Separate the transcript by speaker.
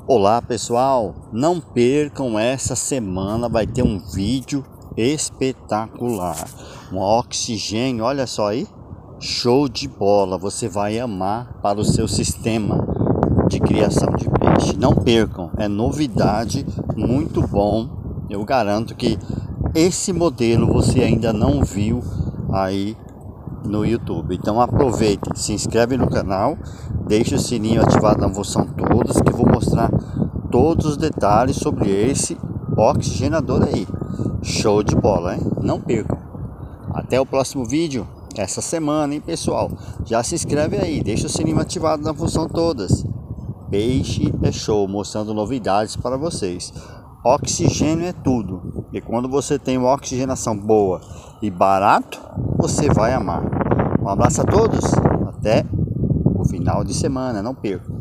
Speaker 1: Olá pessoal, não percam, essa semana vai ter um vídeo espetacular, um oxigênio, olha só aí, show de bola, você vai amar para o seu sistema de criação de peixe. Não percam, é novidade, muito bom, eu garanto que esse modelo você ainda não viu aí no YouTube. Então aproveite, se inscreve no canal, deixa o sininho ativado na função todas, que eu vou mostrar todos os detalhes sobre esse oxigenador aí. Show de bola, hein? Não percam. Até o próximo vídeo essa semana, hein, pessoal? Já se inscreve aí, deixa o sininho ativado na função todas. Peixe é show, mostrando novidades para vocês. Oxigênio é tudo, e quando você tem uma oxigenação boa e barato, você vai amar. Um abraço a todos, até o final de semana, não perca.